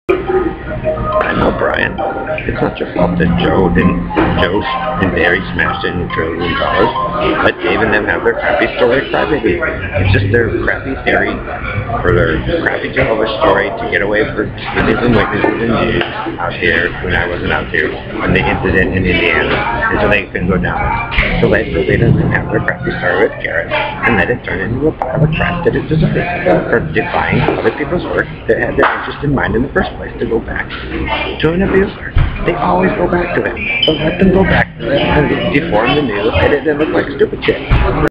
I know, Brian. It's not your fault that Joe and Barry smashed it in $1 trillion. Let Dave and them have their crappy story privately. It's just their crappy theory, or their crappy Jehovah's story to get away for witnesses and Jews out here when I wasn't out here when the incident in Indiana, and so they couldn't go down. So let them have their crappy story with Garrett and let it turn into a pile of crap that it deserves for defying other people's work that had their interest in mind in the first place to go back to an abuser. They always go back to him. So let them go back to it and deform the news, edit it, look like stupid shit.